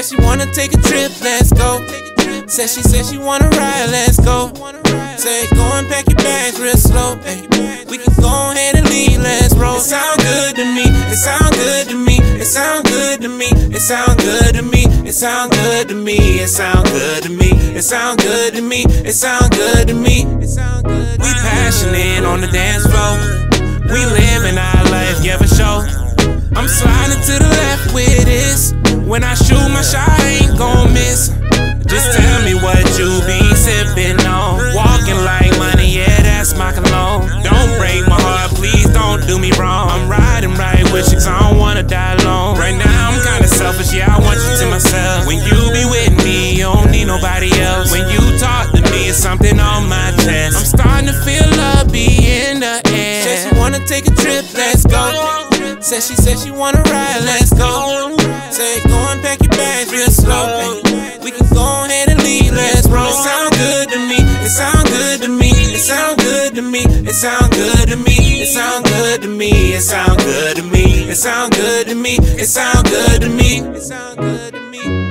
she wanna take a trip, let's go. Said she wanna ride, let's go. Say go and pack your bags real slow, ay. We can go ahead and leave, let's roll. It sound good to me, it sound good to me, it sound good to me, it sound good to me, it sound good to me, it sound good to me, it sound good to me, it sound good to me. We passionate on the dance floor, we living our life, yeah for sure. I'm sliding to the left with this. When I shoot my shot, I ain't gon' miss. Just tell me what you be sippin' on. Walking like money, yeah, that's my cologne. Don't break my heart, please don't do me wrong. I'm riding right with you, cause I don't wanna die alone. Right now I'm kinda selfish, yeah, I want you to myself. When you be with me, you don't need nobody else. When you talk to me, it's something on my chest. I'm starting to feel love be in the air. Said she wanna take a trip, let's go. Said she wanna ride, let's go. Say go and pack your bags real slow, ay. We can go ahead and leave, let's roll. It sound good to me, it sound good to me, it sound good to me, it sound good to me, it sound good to me, it sound good to me, it sound good to me, it sound good to me, it sound good to me.